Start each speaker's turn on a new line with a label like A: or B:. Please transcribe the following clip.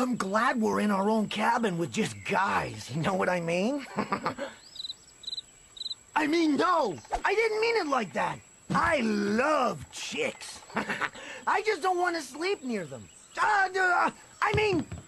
A: I'm glad we're in our own cabin with just guys, you know what I mean? I mean, no! I didn't mean it like that! I love chicks! I just don't want to sleep near them. I mean,